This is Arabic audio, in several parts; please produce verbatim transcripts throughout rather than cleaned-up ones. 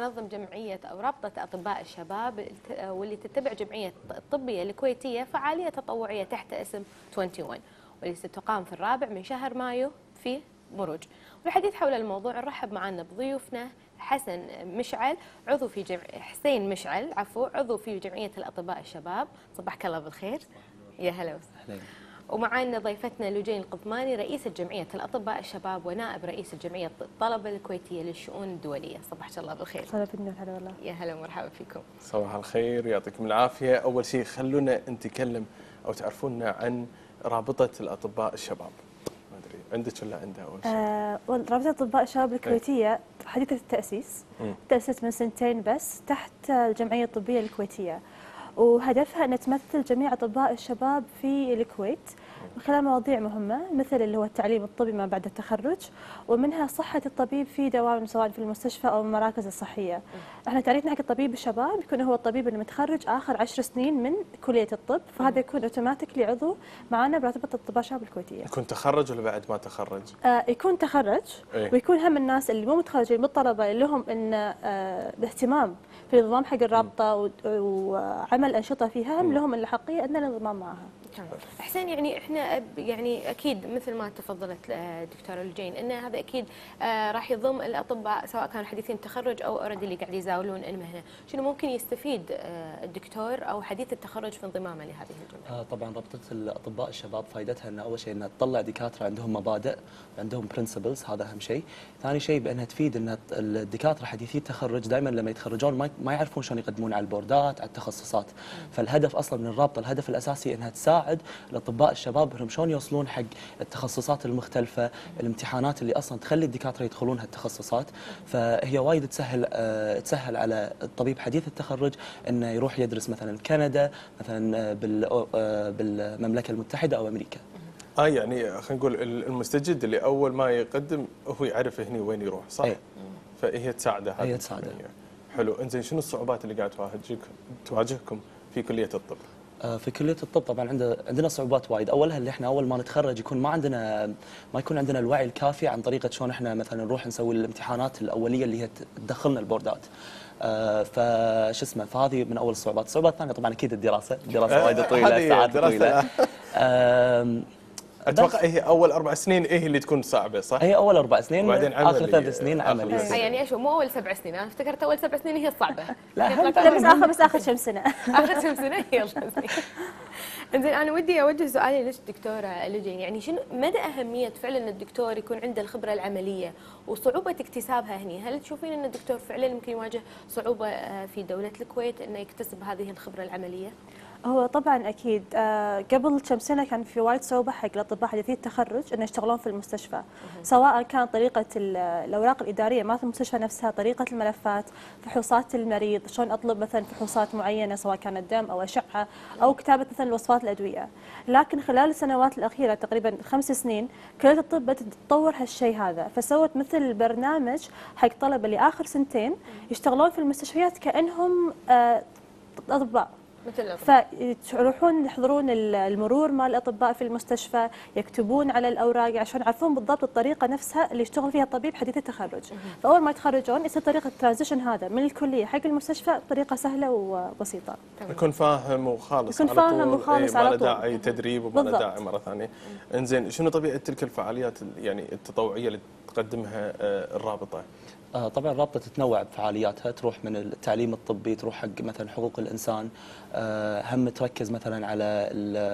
تنظم جمعية أو رابطة أطباء الشباب واللي تتبع جمعية الطبية الكويتية فعالية تطوعية تحت اسم واحد وعشرين، واللي ستقام في الرابع من شهر مايو في مروج. والحديث حول الموضوع نرحب معنا بضيوفنا حسن مشعل عضو في جمع... حسين مشعل عفوا عضو في جمعية الأطباء الشباب. صباحك الله بالخير. يا هلا وسهلا. ومعنا ضيفتنا لجين القطماني رئيسة جمعية الأطباء الشباب ونائب رئيس الجمعية الطلبة الكويتية للشؤون الدولية. صباحك الله بالخير. صباح النور. هلا والله. يا هلا ومرحبا فيكم. صباح الخير يعطيكم العافية. أول شيء خلونا نتكلم أو تعرفونا عن رابطة الأطباء الشباب. ما أدري عندك ولا عندها أول شيء؟ آه رابطة أطباء الشباب الكويتية حديثة التأسيس، تأسست من سنتين بس تحت الجمعية الطبية الكويتية، وهدفها أن تمثل جميع أطباء الشباب في الكويت من خلال مواضيع مهمة مثل اللي هو التعليم الطبي ما بعد التخرج، ومنها صحة الطبيب في دوام سواء في المستشفى أو المراكز الصحية. احنا تعريفنا حق الطبيب الشباب يكون هو الطبيب المتخرج آخر عشر سنين من كلية الطب، فهذا يكون اوتوماتيكلي عضو معنا برابطة أطباء الشباب الكويتية. يكون تخرج ولا بعد ما تخرج؟ آه يكون تخرج. ايه؟ ويكون هم الناس اللي مو متخرجين من الطلبة اللي لهم إن آه الاهتمام في النظام حق الرابطة وعمل أنشطة فيها، هم لهم الحقية أن الانضمام معها. حسين، يعني احنا يعني اكيد مثل ما تفضلت دكتوره لجين ان هذا اكيد راح يضم الاطباء سواء كانوا حديثين تخرج او اوريدي اللي قاعد يزاولون المهنه، شنو ممكن يستفيد الدكتور او حديث التخرج في انضمامه لهذه الجمعيه؟ آه طبعا رابطه الاطباء الشباب فائدتها ان اول شيء انها تطلع دكاتره عندهم مبادئ وعندهم برنسبلز، هذا اهم شيء. ثاني شيء بانها تفيد ان الدكاتره حديثي التخرج دائما لما يتخرجون ما ما يعرفون شلون يقدمون على البوردات على التخصصات، فالهدف اصلا من الرابطه الهدف الاساسي انها تساعد الاطباء الشباب انهم شلون يوصلون حق التخصصات المختلفه، الامتحانات اللي اصلا تخلي الدكاتره يدخلون هالتخصصات، فهي وايد تسهل أه تسهل على الطبيب حديث التخرج انه يروح يدرس مثلا كندا، مثلا بالمملكه المتحده او امريكا. اه يعني خلينا نقول المستجد اللي اول ما يقدم هو يعرف هني وين يروح، صح؟ أي. فهي تساعده. هي تساعده. حلو. انزين شنو الصعوبات اللي قاعد تواجهك تواجهكم في كليه الطب؟ في كليه الطب طبعا عندنا عندنا صعوبات وايد. اولها اللي احنا اول ما نتخرج يكون ما عندنا ما يكون عندنا الوعي الكافي عن طريقه شلون احنا مثلا نروح نسوي الامتحانات الاوليه اللي هي تدخلنا البوردات. آه فش اسمه فهذه من اول الصعوبات. الصعوبات الثانيه طبعا اكيد الدراسه، الدراسه وايد طويله، ساعات طويله. آه اتوقع هي اول اربع سنين ايه اللي تكون صعبه، صح؟ هي اول اربع سنين وبعدين اخر ثلاث سنين عملي. آه يعني ايش مو اول سبع سنين؟ انا افتكرت اول سبع سنين هي الصعبه. لا بس اخر بس اخر كم سنه. اخر كم سنه يلا. انزين انا ودي اوجه سؤالي لك دكتوره لجين، يعني شنو مدى اهميه فعلا الدكتور يكون عنده الخبره العمليه وصعوبه اكتسابها هني؟ هل تشوفين ان الدكتور فعلا ممكن يواجه صعوبه في دوله الكويت انه يكتسب هذه الخبره العمليه؟ هو طبعا اكيد آه قبل كم سنه كان في وايد صعوبه حق الاطباء حديثي التخرج انه يشتغلون في المستشفى، سواء كان طريقه الاوراق الاداريه مالت المستشفى نفسها، طريقه الملفات، فحوصات المريض، شلون اطلب مثلا فحوصات معينه سواء كانت دم او اشعه او كتابه مثلا وصفات الادويه. لكن خلال السنوات الاخيره تقريبا خمس سنين كليه الطب بدات تطور هالشيء هذا، فسوت مثل برنامج حق طلبه لاخر سنتين يشتغلون في المستشفيات كانهم آه اطباء. مثل فيروحون يحضرون المرور مال الاطباء في المستشفى، يكتبون على الاوراق عشان يعرفون بالضبط الطريقه نفسها اللي يشتغل فيها الطبيب حديث التخرج. فاول ما يتخرجون يصير طريقه الترانزيشن هذا من الكليه حق المستشفى بطريقه سهله وبسيطه. يكون فاهم وخالص يكون على فاهم طول. وخالص ايه على طول. ما له داعي تدريب وما له داعي مره ثانيه. انزين شنو طبيعه تلك الفعاليات يعني التطوعيه اللي تقدمها الرابطه؟ آه طبعا الرابطه تتنوع بفعالياتها، تروح من التعليم الطبي، تروح حق مثلا حقوق الانسان، آه هم تركز مثلا على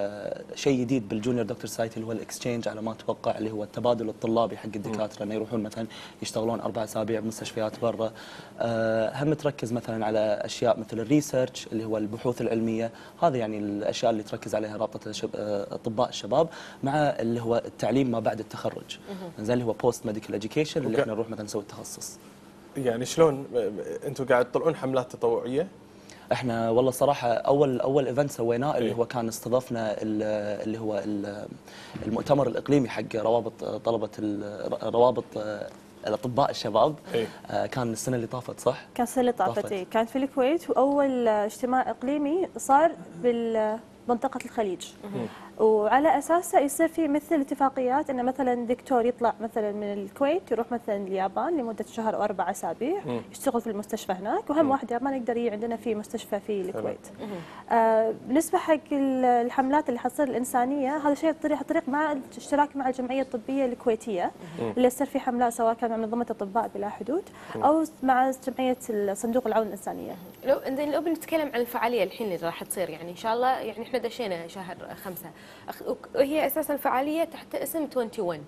شيء جديد بالجونيور دكتور سايتي اللي هو الاكسشينج على ما اتوقع، اللي هو التبادل الطلابي حق الدكاتره انه يروحون مثلا يشتغلون اربع اسابيع بمستشفيات برا. آه هم تركز مثلا على اشياء مثل الريسيرش اللي هو البحوث العلميه، هذا يعني الاشياء اللي تركز عليها رابطه اطباء الشباب، مع اللي هو التعليم ما بعد التخرج، زي اللي هو بوست ميديكال اديوكيشن اللي احنا نروح مثلا نسوي التخصص. يعني شلون انتم قاعد تطلعون حملات تطوعيه؟ احنا والله صراحه اول اول ايفنت سويناه اللي هو كان استضفنا اللي هو المؤتمر الاقليمي حق روابط طلبه روابط الاطباء الشباب. إيه؟ آه كان السنه اللي طافت صح؟ كان السنه اللي طافت اي، كان في الكويت، واول اجتماع اقليمي صار بال منطقة الخليج. وعلى اساسه يصير في مثل اتفاقيات انه مثلا دكتور يطلع مثلا من الكويت يروح مثلا اليابان لمده شهر او اربع اسابيع يشتغل في المستشفى هناك، وهم واحد ياباني يقدر يجي عندنا في مستشفى في الكويت. آه بالنسبه حق الحملات اللي حتصير الانسانيه، هذا شيء طريق طريق مع الاشتراك مع الجمعيه الطبيه الكويتيه اللي يصير في حملات سواء كان مع منظمه اطباء بلا حدود او مع جمعيه صندوق العون الانسانيه. لو انزين لو بنتكلم عن الفعاليه الحين اللي راح تصير، يعني ان شاء الله يعني احنا دشينا شهر خمسة، وهي اساسا فعاليه تحت اسم واحد وعشرين.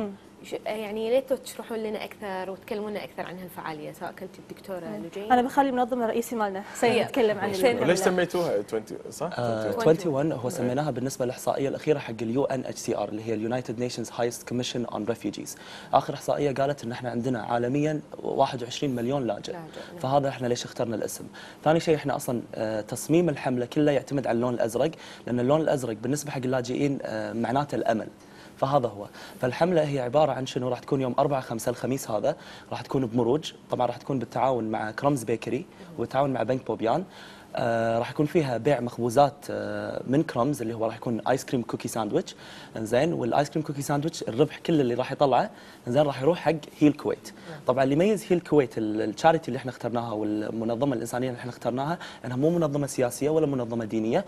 يعني ليت تشرحون لنا اكثر وتكلمونا اكثر عن هالفعاليه، سواء كنت الدكتوره لجين. انا بخلي المنظم الرئيسي مالنا سيتكلم عن وليش سميتوها عشرين صح؟ آه واحد وعشرين هو سميناها بالنسبه للاحصائيه الاخيره حق اليو ان اتش سي ار اللي هي اليونايتد نيشنز هايست كوميشن اون ريفيوجيز. اخر احصائيه قالت ان احنا عندنا عالميا واحد وعشرين مليون لاجئ، فهذا احنا ليش اخترنا الاسم. ثاني شيء احنا اصلا آه تصميم الحمله كله يعتمد على اللون الازرق، لان اللون الازرق بالنسبه حق اللاجئين آه معناته الامل. فهذا هو. فالحمله هي عباره عن شنو؟ راح تكون يوم أربعة خمسة الخميس هذا، راح تكون بمروج، طبعا راح تكون بالتعاون مع كرمز بيكري والتعاون مع بنك بوبيان. آه راح يكون فيها بيع مخبوزات آه من كرمز اللي هو راح يكون ايس كريم كوكي ساندويتش، زين، والايس كريم كوكي ساندويتش الربح كل اللي راح يطلعه زين راح يروح حق هيل كويت. طبعا اللي يميز هيل كويت الشاريتي اللي احنا اخترناها والمنظمه الانسانيه اللي احنا اخترناها انها مو منظمه سياسيه ولا منظمه دينيه،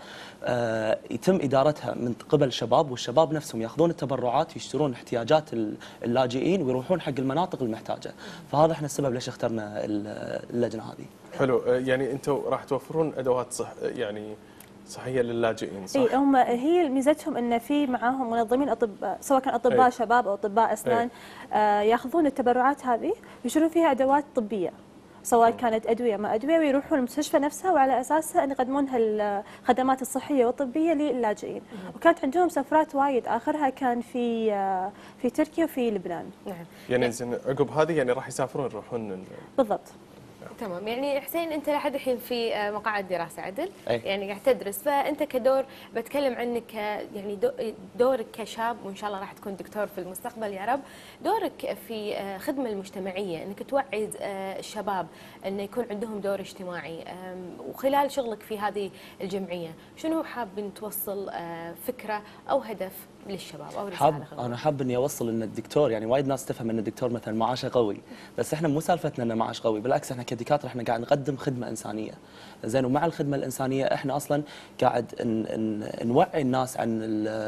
آه يتم ادارتها من قبل شباب، والشباب نفسهم ياخذون التبرعات ويشترون احتياجات اللاجئين ويروحون حق المناطق المحتاجه. فهذا احنا السبب ليش اخترنا اللجنه هذه. حلو. يعني انتم راح توفرون ادوات صح يعني صحيه للاجئين صح؟ اي هم هي ميزتهم ان في معاهم منظمين اطباء، سواء كان اطباء أي. شباب او اطباء اسنان، آه ياخذون التبرعات هذه ويشترون فيها ادوات طبيه، سواء كانت ادويه ما ادويه، ويروحون المستشفى نفسها وعلى اساسها ان يقدمون الخدمات الصحيه والطبيه للاجئين. وكانت عندهم سفرات وايد، اخرها كان في آه في تركيا وفي لبنان. نعم. يعني زين عقب هذه يعني راح يسافرون يروحون بالضبط. تمام. يعني حسين انت لحد الحين في مقاعد دراسه عدل، أي. يعني قاعد تدرس، فانت كدور بتكلم عنك يعني دورك كشاب، وان شاء الله راح تكون دكتور في المستقبل يا رب. دورك في خدمه المجتمعيه، انك توعي الشباب انه يكون عندهم دور اجتماعي، وخلال شغلك في هذه الجمعيه شنو حابين توصل فكره او هدف للشباب او حاب انا حاب اني اوصل ان الدكتور، يعني وايد ناس تفهم ان الدكتور مثلا معاشه قوي، بس احنا مو سالفتنا انه معاش قوي، بالعكس احنا كدكاتره احنا قاعد نقدم خدمه انسانيه. زين، ومع الخدمه الانسانيه احنا اصلا قاعد ن ن نوعي الناس عن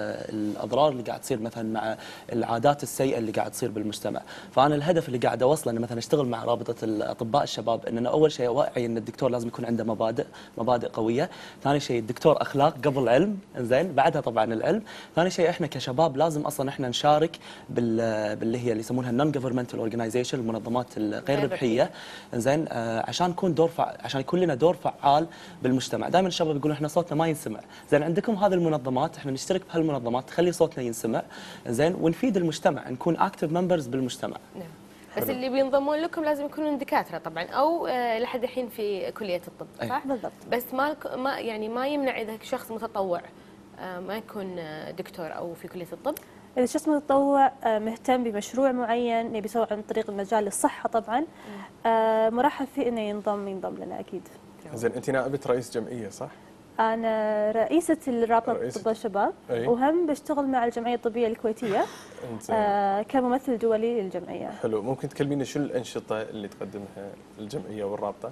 الاضرار اللي قاعد تصير مثلا مع العادات السيئه اللي قاعد تصير بالمجتمع. فانا الهدف اللي قاعد اوصله انه مثلا اشتغل مع رابطه الاطباء الشباب، ان انا اول شيء اوعي ان الدكتور لازم يكون عنده مبادئ مبادئ قويه. ثاني شيء الدكتور اخلاق قبل علم، زين، بعدها طبعا العلم. ثاني شيء احنا كشباب لازم اصلا احنا نشارك بال باللي هي اللي يسمونها النون جفرمنتال اورجنايزيشن، المنظمات الغير ربحيه، زين، آه عشان نكون دور فع... عشان يكون لنا دور فعال بالمجتمع. دائما الشباب يقولون احنا صوتنا ما ينسمع، زين عندكم هذه المنظمات، احنا نشترك بهالمنظمات تخلي صوتنا ينسمع، زين، ونفيد المجتمع، نكون اكتف ممبرز بالمجتمع. نعم. بس اللي بينضمون لكم لازم يكونون دكاتره طبعا، او آه لحد الحين في كليه الطب، صح؟ بالضبط. بس ما ما يعني ما يمنع اذا شخص متطوع آه ما يكون دكتور او في كليه الطب. إذا شخص متطوع مهتم بمشروع معين يبي يسوي عن طريق المجال الصحة طبعا، مرحب فيه إنه ينضم ينضم لنا أكيد. زين، أنت نائبة رئيس جمعية صح؟ أنا رئيسة الرابطة أطباء الشباب، وهم بشتغل مع الجمعية الطبية الكويتية آه كممثل دولي للجمعية. حلو. ممكن تكلميني شو الأنشطة اللي تقدمها الجمعية والرابطة؟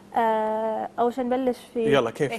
آه أول شيء نبلش في يلا كيف؟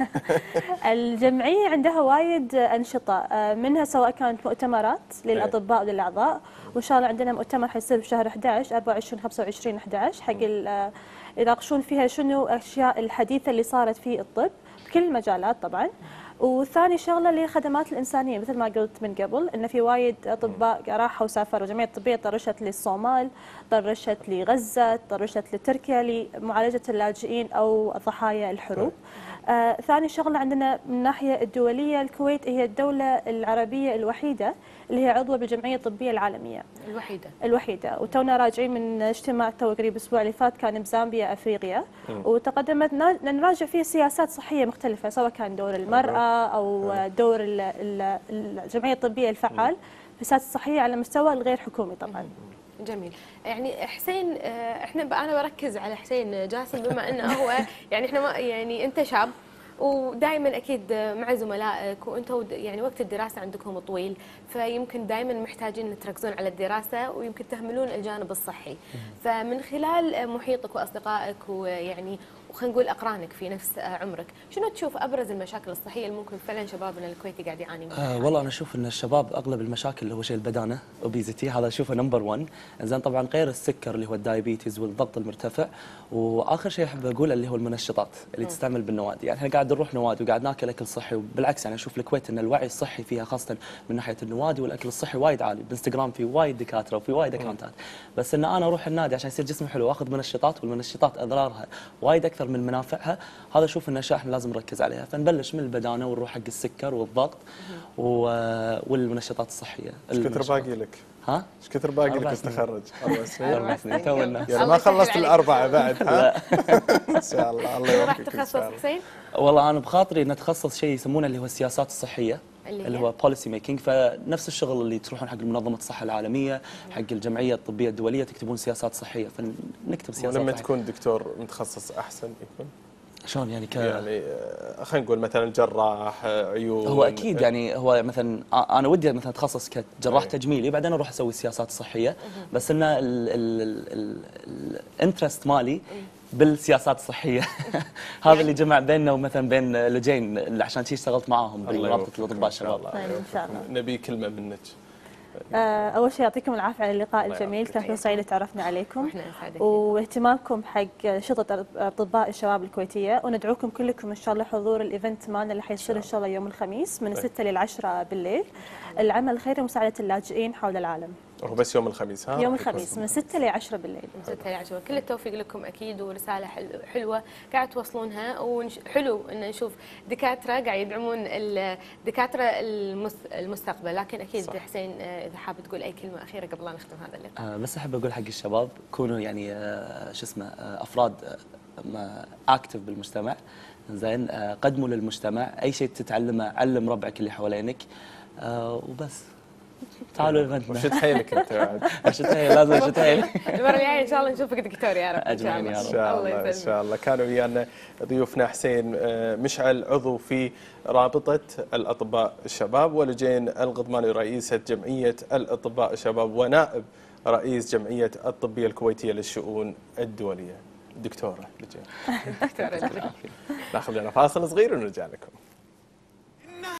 الجمعية عندها وايد أنشطة، آه منها سواء كانت مؤتمرات للأطباء وللأعضاء، وإن شاء الله عندنا مؤتمر حيصير بشهر أحد عشر أربعة وعشرين خمسة وعشرين أحد عشر حق يناقشون فيها شنو الأشياء الحديثة اللي صارت في الطب بكل المجالات طبعا. وثاني شغله اللي هي الخدمات الانسانيه، مثل ما قلت من قبل ان في وايد اطباء راحوا وسافروا. الجمعيه الطبيه طرشت للصومال، طرشت لغزه، طرشت لتركيا لمعالجه اللاجئين او ضحايا الحروب. آه ثاني شغله عندنا من الناحيه الدوليه، الكويت هي الدوله العربيه الوحيده اللي هي عضوه بالجمعيه الطبيه العالميه. الوحيده الوحيده وتونا راجعين من اجتماع تو قريب الاسبوع اللي فات كان بزامبيا افريقيا، وتقدمت نراجع فيه سياسات صحيه مختلفه، سواء كان دور المراه او دور الجمعيه الطبيه الفعال في السياسات الصحيه على مستوى الغير حكومي طبعا. جميل. يعني حسين، احنا انا بركز على حسين جاسم بما انه هو يعني احنا ما يعني انت شاب ودائما اكيد مع زملائك وانتم يعني وقت الدراسه عندكم طويل، فيمكن دائما محتاجين تركزون على الدراسه ويمكن تهملون الجانب الصحي. فمن خلال محيطك واصدقائك ويعني وخلينا نقول اقرانك في نفس عمرك، شنو تشوف ابرز المشاكل الصحيه اللي ممكن فعلا شبابنا الكويتي قاعد يعاني منها؟ آه والله انا اشوف ان الشباب اغلب المشاكل اللي هو شيء البدانه، اوبيزيتي، هذا اشوفه نمبر واحد. زين طبعا غير السكر اللي هو الدايابيتيز والضغط المرتفع، واخر شيء احب اقوله اللي هو المنشطات اللي تستعمل بالنوادي. يعني احنا قاعد نروح نوادي وقاعد ناكل اكل صحي، وبالعكس يعني اشوف الكويت ان الوعي الصحي فيها خاصه من ناحيه النوادي والاكل الصحي وايد عالي. بالانستغرام في وايد دكاتره وفي وايد اكونتات، بس ان انا اروح النادي عشان يصير جسمي حلو واخذ منشطات، والمنشطات اضرارها وايد اكثر من منافعها. هذا اشوف ان اشياء احنا لازم نركز عليها، فنبلش من البدانه ونروح حق السكر والضغط والمنشطات الصحيه. ايش كثر باقي لك؟ ها؟ ايش كثر باقي لك أربع تتخرج؟ اربع سنين. اربع سنين تونا. يعني ما خلصت الاربعه بعد ها؟ ان شاء الله. الله راح يوفقك ان تخصص شاء الله. حسين؟ والله انا بخاطري ان اتخصص شيء يسمونه اللي هو السياسات الصحيه، اللي, اللي هو بوليسي ميكينج. فنفس الشغل اللي تروحون حق منظمه الصحه العالميه، حق الجمعيه الطبيه الدوليه، تكتبون سياسات صحيه، فنكتب سياسات ولما صحيه. تكون دكتور متخصص احسن يكون شلون يعني ك يعني آه، خلينا نقول مثلا جراح آه، عيون. هو اكيد يعني هو مثلا آه، انا ودي مثلا اتخصص كجراح أي. تجميلي، بعدين اروح اسوي السياسات الصحيه، بس ان الانترست مالي بالسياسات الصحيه. هذا اللي جمع بيننا ومثلا بين لجين عشان شي اشتغلت معاهم الله برابطه يوفقك الاطباء إن شاء الشباب. الله. طيب، إن شاء الله. نبي كلمه منك. آه، أول شيء يعطيكم العافية على اللقاء الله الجميل، يعافيك. كان في سعيدة تعرفنا عليكم واحنا اسعد. واهتمامكم حق شطة أطباء الشباب الكويتية، وندعوكم كلكم إن شاء الله حضور الإيفنت مالنا اللي حيصير إن شاء الله يوم الخميس من ستة للعشرة بالليل. العمل الخيري لمساعدة اللاجئين حول العالم. هو بس يوم الخميس ها؟ يوم الخميس من ستة لعشرة بالليل. ستة لعشرة. كل التوفيق لكم اكيد، ورساله حلوه قاعد توصلونها، وحلو ان نشوف دكاتره قاعد يدعمون الدكاتره المستقبل. لكن اكيد صح. حسين اذا حاب تقول اي كلمه اخيره قبل لا نختم هذا اللقاء. آه بس احب اقول حق الشباب كونوا يعني آه شو اسمه آه افراد اكتف بالمجتمع. زين آه قدموا للمجتمع اي شيء تتعلمه، علم ربعك اللي حوالينك آه وبس. تعالوا ايفنتنا. وشد حيلك انت بعد. وشد حيلك لازم اشد حيلك. المره الجايه ان شاء الله نشوفك دكتور يا رب. ان شاء الله. ان شاء الله ان شاء الله. كانوا ويانا ضيوفنا حسين مشعل عضو في رابطه الاطباء الشباب، ولجين الغضماني رئيسه جمعيه الاطباء الشباب ونائب رئيس جمعيه الطبيه الكويتيه للشؤون الدوليه. دكتوره لجين. دكتوره. ناخذ لنا فاصل صغير ونرجع لكم.